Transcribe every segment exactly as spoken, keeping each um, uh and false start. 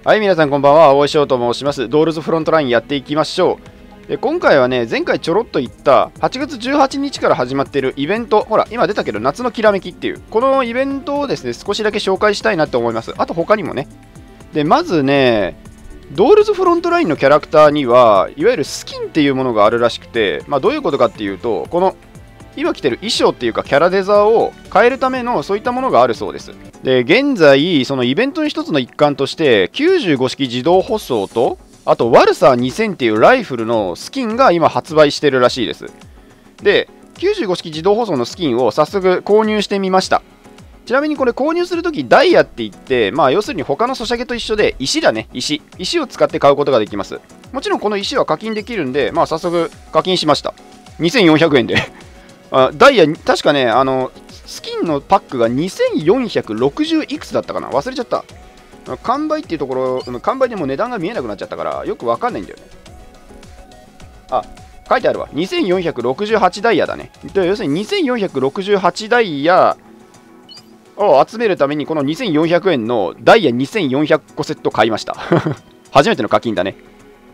はい、皆さんこんばんは。青井翔と申します。ドールズフロントラインやっていきましょう。で今回はね、前回ちょろっと言ったはちがつじゅうはちにちから始まっているイベント、ほら、今出たけど、夏のきらめきっていう、このイベントをですね、少しだけ紹介したいなと思います。あと他にもね。で、まずね、ドールズフロントラインのキャラクターには、いわゆるスキンっていうものがあるらしくて、まあ、どういうことかっていうと、この今着てる衣装っていうかキャラデザを変えるためのそういったものがあるそうです。で、現在、そのイベントの一つの一環として、きゅうじゅうご式自動舗装と、あとワルサーにせんっていうライフルのスキンが今発売してるらしいです。で、きゅうじゅうご式自動舗装のスキンを早速購入してみました。ちなみにこれ購入するときダイヤって言って、まあ要するに他のソシャゲと一緒で石だね、石。石を使って買うことができます。もちろんこの石は課金できるんで、まあ早速課金しました。にせんよんひゃくえんで。あダイヤ、確かね、あの、スキンのパックがにせんよんひゃくろくじゅういくつだったかな、忘れちゃった。完売っていうところ、完売でもう値段が見えなくなっちゃったから、よくわかんないんだよね。あ、書いてあるわ。にせんよんひゃくろくじゅうはちダイヤだね。で要するににせんよんひゃくろくじゅうはちダイヤを集めるために、このにせんよんひゃくえんのダイヤにせんよんひゃくこセット買いました。初めての課金だね。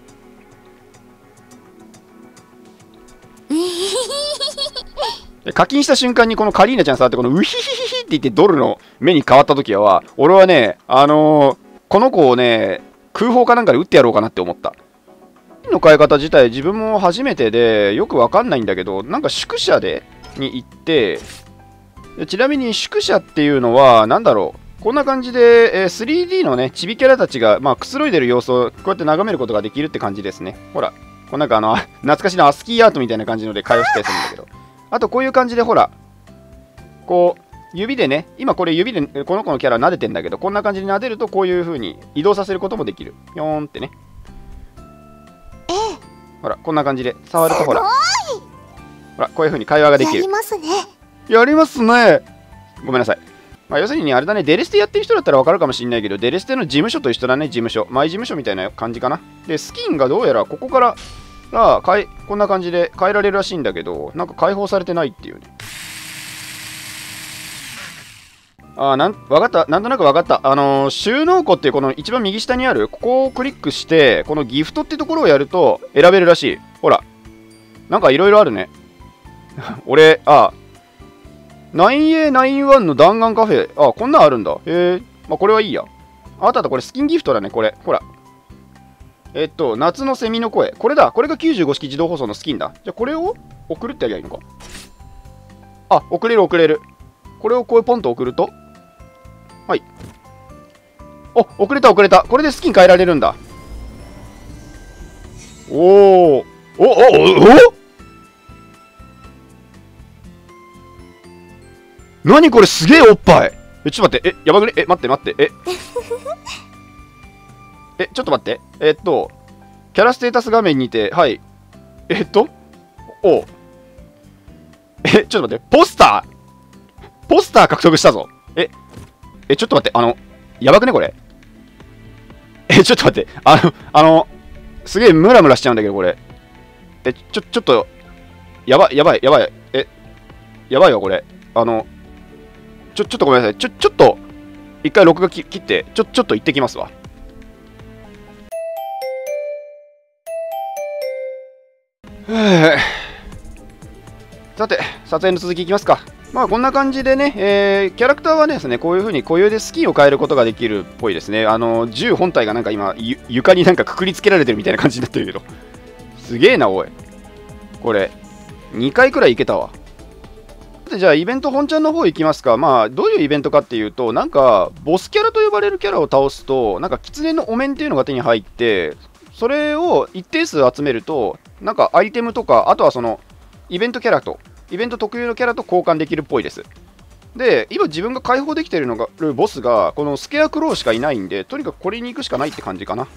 で課金した瞬間にこのカリーナちゃん触ってこのウヒヒヒヒって言ってドルの目に変わった時は俺はねあのー、この子をね空砲かなんかで撃ってやろうかなって思った。の変え方自体自分も初めてでよくわかんないんだけど、なんか宿舎でに行ってでちなみに宿舎っていうのはなんだろう、こんな感じで、えー、スリーディー のねチビキャラたちが、まあ、くつろいでる様子をこうやって眺めることができるって感じですね。ほらこうなんかあの懐かしのアスキーアートみたいな感じので会話したりするんだけど、あとこういう感じでほらこう指でね、今これ指でこの子のキャラ撫でてんだけど、こんな感じに撫でるとこういう風に移動させることもできる。ピョーンってね。 ええ、 ほらこんな感じで触るとほらほらこういう風に会話ができる。 やりますね。 やりますね。ごめんなさい。まあ、要するにあれだね、デレステやってる人だったらわかるかもしれないけど、デレステの事務所と一緒だね、事務所。マイ事務所みたいな感じかな。で、スキンがどうやらここからがかいこんな感じで変えられるらしいんだけど、なんか解放されてないっていうね。あーなん、わかった。なんとなくわかった。あのー、収納庫っていうこの一番右下にある、ここをクリックして、このギフトってところをやると選べるらしい。ほら。なんかいろいろあるね。俺、あ、ナインエーナインワン の弾丸カフェ。あ、こんなんあるんだ。へえ。まあ、これはいいや。あったあった、これスキンギフトだね、これ。ほら。えっと、夏のセミの声。これだ。これがきゅうじゅうご式自動舗装のスキンだ。じゃあ、これを送るってやりゃいいのか。あ、送れる送れる。これをこうポンと送ると。はい。お、送れた送れた。これでスキン変えられるんだ。おー。お、お、お、お何これすげえおっぱい。え、ちょっと待って。え、やばくね。え、待って待って。え。え、ちょっと待って。えっと、キャラステータス画面にて、はい。えっと、おえ、ちょっと待って。ポスターポスター獲得したぞ。え、え、ちょっと待って。あの、やばくねこれ。え、ちょっと待って。あの、あの、すげえムラムラしちゃうんだけど、これ。え、ちょ、ちょっと、やばい、やばい、やばい。え、やばいわ、これ。あの、ちょ、ちょっとごめんなさい。ちょ、ちょっと、一回録画切って、ちょ、ちょっと行ってきますわ。さて、撮影の続きいきますか。まあ、こんな感じでね、えー、キャラクターはですね、こういう風に固有でスキンを変えることができるっぽいですね。あの、銃本体がなんか今、床になんかくくりつけられてるみたいな感じになってるけど。すげえな、おい。これ、にかいくらいいけたわ。じゃあイベント本ちゃんの方行きますか。まあどういうイベントかっていうと、なんかボスキャラと呼ばれるキャラを倒すと、なんか狐のお面っていうのが手に入って、それを一定数集めると、なんかアイテムとか、あとはそのイベントキャラとイベント特有のキャラと交換できるっぽいです。で、今自分が解放できているのがるボスがこのスケアクローしかいないんで、とにかくこれに行くしかないって感じかな。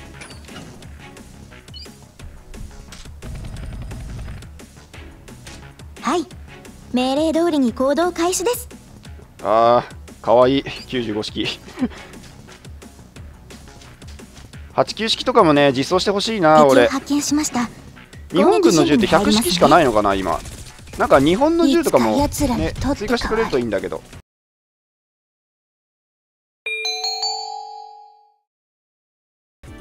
はい、命令通りに行動開始です。 あー、かわいい。きゅうじゅうご式。はちきゅう式とかもね、実装してほしいな、俺。 発見しました。 日本軍の銃ってひゃく式しかないのかな、今。なんか日本の銃とかも、ね、追加してくれるといいんだけど。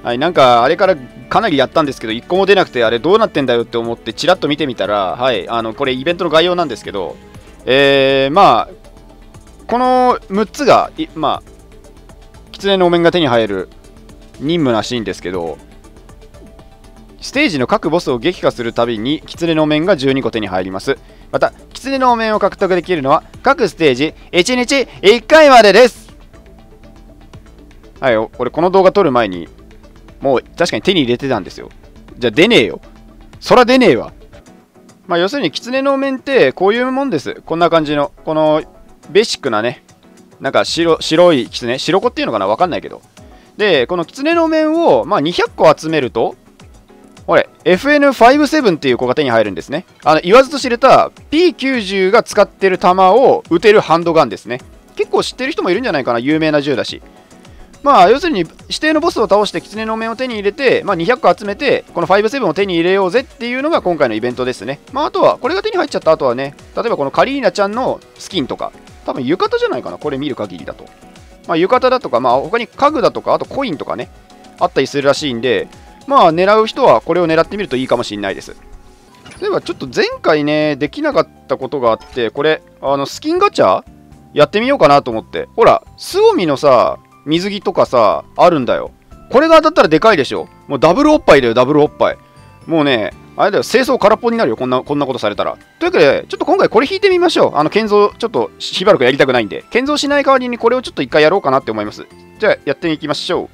はい、なんかあれからかなりやったんですけど、いっこも出なくて、あれどうなってんだよって思って、ちらっと見てみたら、はい、あのこれ、イベントの概要なんですけど、えー、まあ、このむっつが、まあ、狐のお面が手に入る任務らしいんですけど、ステージの各ボスを撃破するたびに、狐のお面がじゅうにこ手に入ります。また、狐のお面を獲得できるのは、各ステージいちにちいっかいまでです。はい、俺、この動画撮る前に、もう確かに手に入れてたんですよ。じゃあ出ねえよ。そら出ねえわ。まあ要するに狐のお面ってこういうもんです。こんな感じの。このベーシックなね。なんか白白い狐。白子っていうのかなわかんないけど。で、この狐のお面を、まあ、にひゃっこ集めると、これ エフエヌごじゅうなな っていう子が手に入るんですね。あの言わずと知れた ピーきゅうじゅう が使ってる弾を撃てるハンドガンですね。結構知ってる人もいるんじゃないかな。有名な銃だし。まあ、要するに指定のボスを倒して狐のお面を手に入れて、まあ、にひゃっこ集めて、このごじゅうななを手に入れようぜっていうのが今回のイベントですね。まあ、あとは、これが手に入っちゃった後はね、例えばこのカリーナちゃんのスキンとか、多分浴衣じゃないかな、これ見る限りだと。まあ、浴衣だとか、まあ、他に家具だとか、あとコインとかね、あったりするらしいんで、まあ、狙う人はこれを狙ってみるといいかもしれないです。例えば、ちょっと前回ね、できなかったことがあって、これ、あの、スキンガチャやってみようかなと思って。ほら、スオミのさ、水着とかさ、あるんだよ。これが当たったらでかいでしょ。もうダブルおっぱいだよ、ダブルおっぱい。もうね、あれだよ、清掃空っぽになるよ、こんな、こんなことされたら。というわけで、ちょっと今回これ引いてみましょう。あの、建造、ちょっとしばらくやりたくないんで。建造しない代わりにこれをちょっと一回やろうかなって思います。じゃあ、やっていきましょ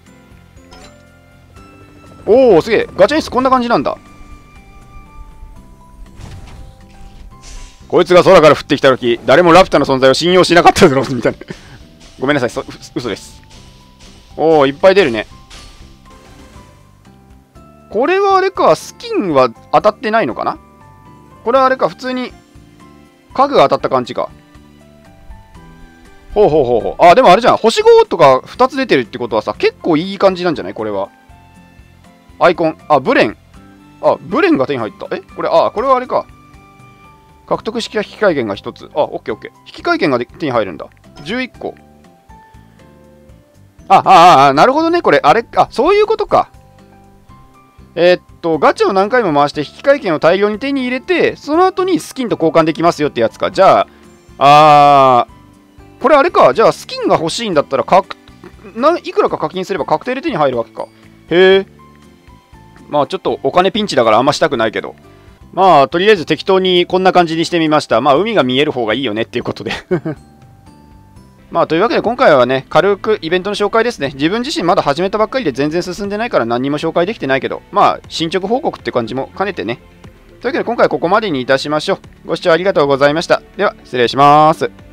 う。おー、すげえ。ガチャ演出こんな感じなんだ。こいつが空から降ってきた時、誰もラピュタの存在を信用しなかっただろう、みたいな。ごめんなさい、そ嘘です。おー、いっぱい出るね。これはあれか、スキンは当たってないのかな。これはあれか、普通に家具が当たった感じか。ほうほうほうほう。あ、でもあれじゃん。星ごとかふたつ出てるってことはさ、結構いい感じなんじゃないこれは。アイコン。あ、ブレン。あ、ブレンが手に入った。えこれ、あ、これはあれか。獲得式引換券がひとつ。あ、オッケーオッケー。引換券が手に入るんだ。じゅういっこ。あ、あ、あ、なるほどね。これ、あれ、あ、そういうことか。えー、っと、ガチャを何回も回して引換券を大量に手に入れて、その後にスキンと交換できますよってやつか。じゃあ、あー、これあれか。じゃあ、スキンが欲しいんだったら、かくないくらか課金すれば確定で手に入るわけか。へえ。まあ、ちょっとお金ピンチだからあんましたくないけど。まあ、とりあえず適当にこんな感じにしてみました。まあ、海が見える方がいいよねっていうことで。まあ、というわけで今回はね、軽くイベントの紹介ですね。自分自身まだ始めたばっかりで全然進んでないから何にも紹介できてないけど、まあ、進捗報告って感じも兼ねてね。というわけで今回はここまでにいたしましょう。ご視聴ありがとうございました。では、失礼します。